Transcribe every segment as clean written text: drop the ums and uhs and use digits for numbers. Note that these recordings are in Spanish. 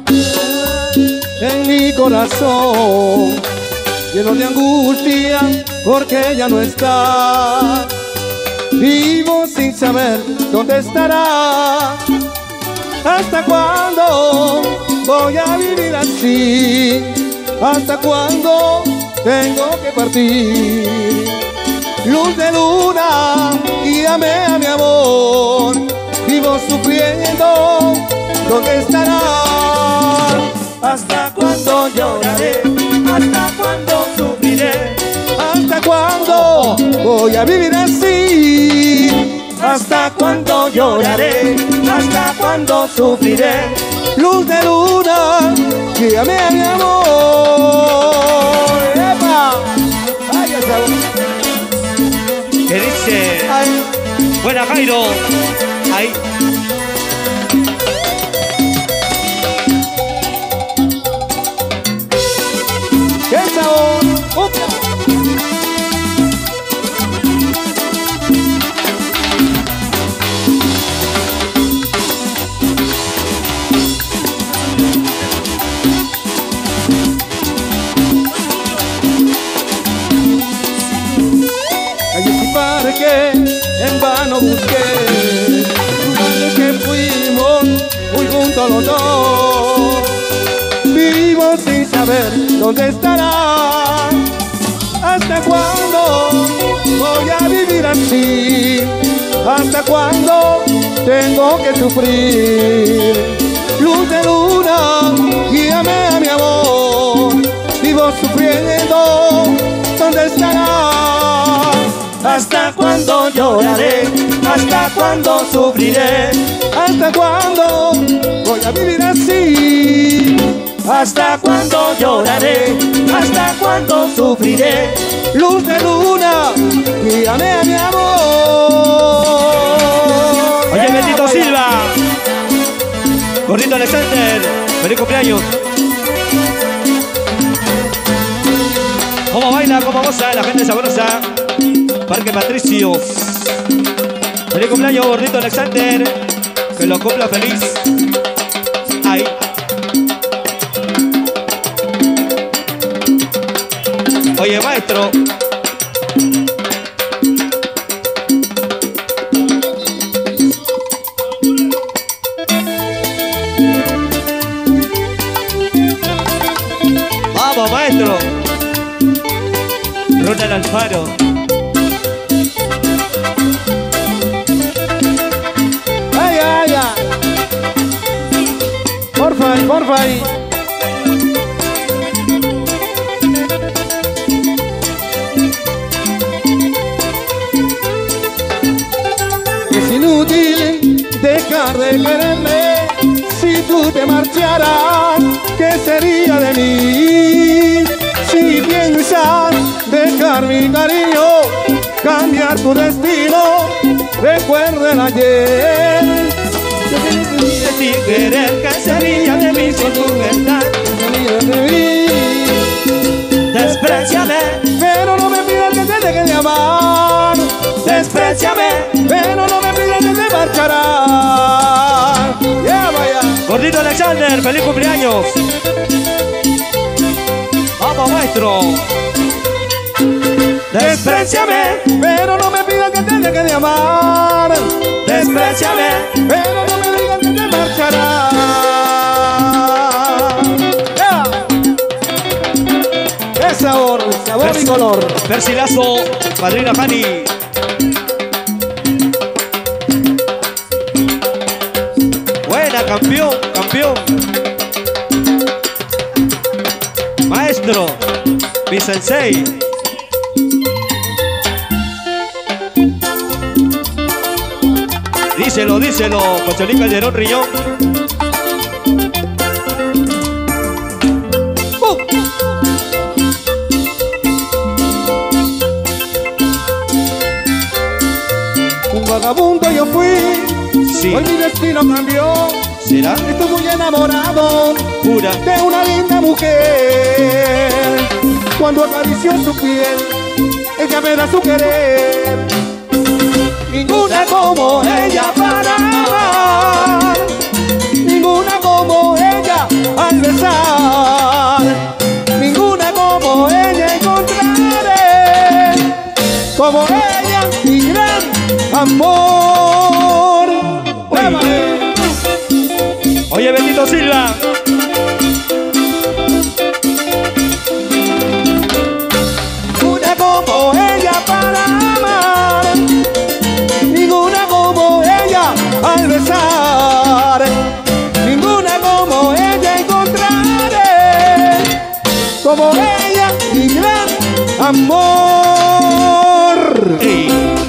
en mi corazón, lleno de angustia porque ella no está. Vivo sin saber dónde estará. ¿Hasta cuándo voy a vivir así? ¿Hasta cuándo tengo que partir? Luz de luna, guíame a mi amor. Vivo sufriendo, ¿dónde estará? ¿Hasta cuándo lloraré? ¿Hasta cuándo sufriré? ¿Hasta cuándo voy a vivir así? ¿Hasta cuándo lloraré? ¿Hasta cuándo sufriré? Luz de luna, guíame a mi amor. ¡Epa! ¡Ay, esa! ¿Qué dice? ¡Ay! Buena, Jairo. Ahí. ¡Qué sabor! ¡Opa! Calles y parques en vano busqué, lugares que fuimos muy juntos los dos. Vivo sin saber dónde estará. ¿Hasta cuándo voy a vivir así? ¿Hasta cuándo tengo que sufrir? Luz de luna, guíame a mi amor. Vivo sufriendo, ¿dónde estará? ¿Hasta cuándo lloraré? ¿Hasta cuándo sufriré? ¿Hasta cuándo voy a vivir así? ¿Hasta cuándo lloraré? ¿Hasta cuándo sufriré? Luz de luna, guíame a mi amor. Oye, Betito Silva. Gordito Alexander. Feliz cumpleaños. ¿Cómo baila? ¿Cómo goza la gente sabrosa? Parque Patricios. Feliz cumpleaños, Gordito Alexander. Que lo cumpla feliz. Ahí. Oye, maestro. Vamos, maestro. Ronald Alfaro. Ay, ay, ay. Porfa, porfa. Es inútil dejar de quererme. Si tú te marcharas, ¿qué sería de mí? Si piensas dejar mi cariño, cambiar tu destino, recuerda el ayer. Sin querer, ¿qué sería de mí sin tu verdad? Despréciame, Pero no me pidas que te deje de amar. despréciame. Pero no me pidas que te marcharás. Ya vaya. Gordito Alexander, feliz cumpleaños. Vamos, maestro. Despréciame, Pero no me pidas que te deje de amar. despréciame. Pero no me digas que te marcharás. Ya. ¡Qué sabor! Sabor y color. Persilazo, Madrina Hani. Buena, campeón, campeón. Maestro, mi sensei. Díselo, díselo, Cocholín Calderón Riñón. Un vagabundo yo fui, Sí. hoy mi destino cambió. ¿Será? Estoy muy enamorado Pura. de una linda mujer. Cuando acarició su piel, ella me da su querer. Ninguna como ella para amar, ninguna como ella amor. Oye, Betito Silva. Ninguna como ella para amar, ninguna como ella al besar, ninguna como ella encontraré, como ella mi gran amor. Ey.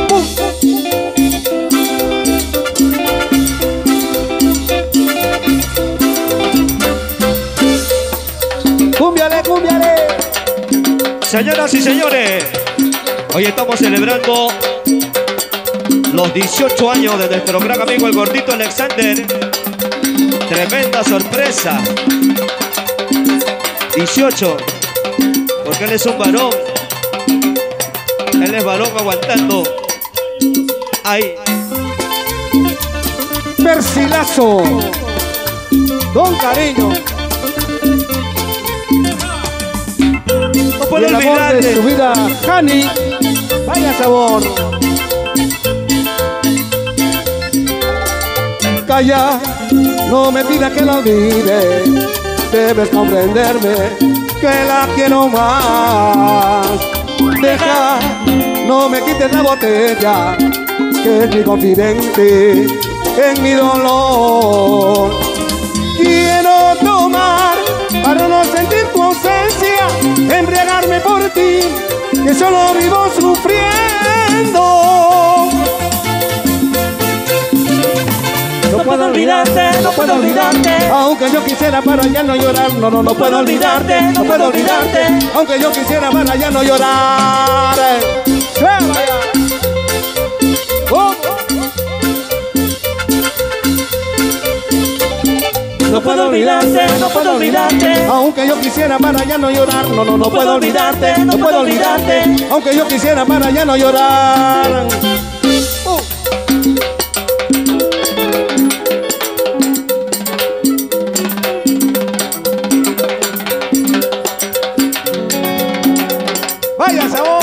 Cúmbiale, cúmbiale. Señoras y señores, hoy estamos celebrando los 18 años de nuestro gran amigo el gordito Alexander. Tremenda sorpresa. 18, porque él es un varón. Él es varón aguantando. Ay, Persilazo, Don Cariño, no y puedo el amor de olvidarte. su vida, Hani. Vaya sabor. Calla, no me pidas que la olvide, debes comprenderme que la quiero más. Deja, no me quites la botella, que es mi confidente en mi dolor. Quiero tomar para no sentir tu ausencia, embriagarme por ti, que solo vivo sufriendo. No puedo olvidarte, no puedo olvidarte, aunque yo quisiera para ya no llorar. No puedo olvidarte, no puedo olvidarte, aunque yo quisiera para ya no llorar. Oh. No puedo olvidarte, no puedo olvidarte, aunque yo quisiera para ya no llorar. No puedo olvidarte, no puedo olvidarte, aunque yo quisiera para ya no llorar. Vaya sabor.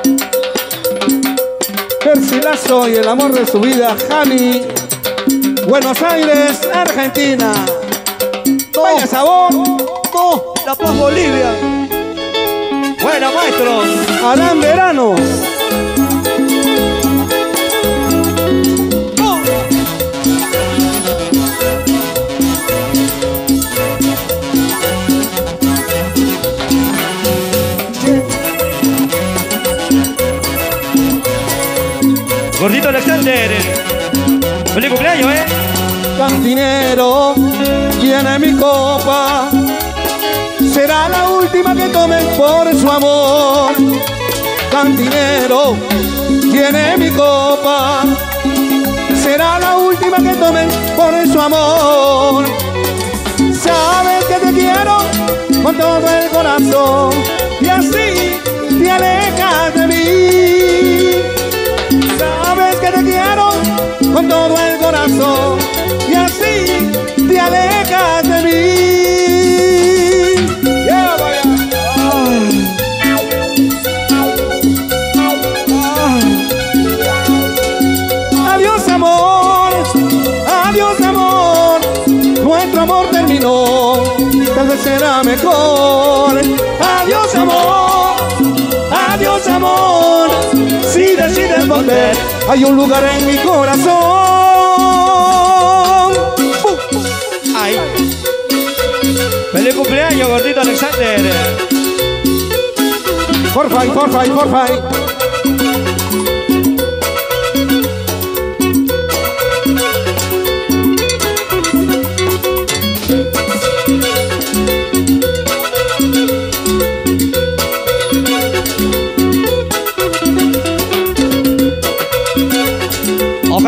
Persilazo y el amor de su vida, Hani. Buenos Aires, Argentina. Vaya sabor. La Paz Bolivia. Buena, maestro. Adán Verano. Gordito Alexander. Feliz cumpleaños, Cantinero, llena mi copa, será la última que tome por su amor. Cantinero, llene mi copa, será la última que tome por su amor. Sabes que te quiero con todo el corazón y así te alejas de mí. Sabes que te quiero con todo el corazón y así te alejas de mí. Yeah, vaya. Adiós amor, adiós amor, nuestro amor terminó, tal vez será mejor. Adiós amor, adiós amor, si decides volver, hay un lugar en mi corazón. Ay. Feliz cumpleaños, gordito Alexander. Porfa, porfa, porfa. Ok.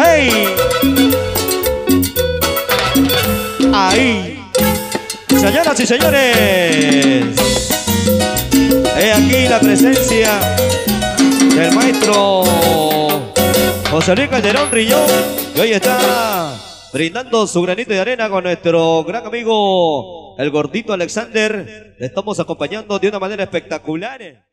Ahí. Señoras y señores, he aquí la presencia del maestro José Luis Calderón Rillón, que hoy está brindando su granito de arena con nuestro gran amigo el gordito Alexander. Le estamos acompañando de una manera espectacular.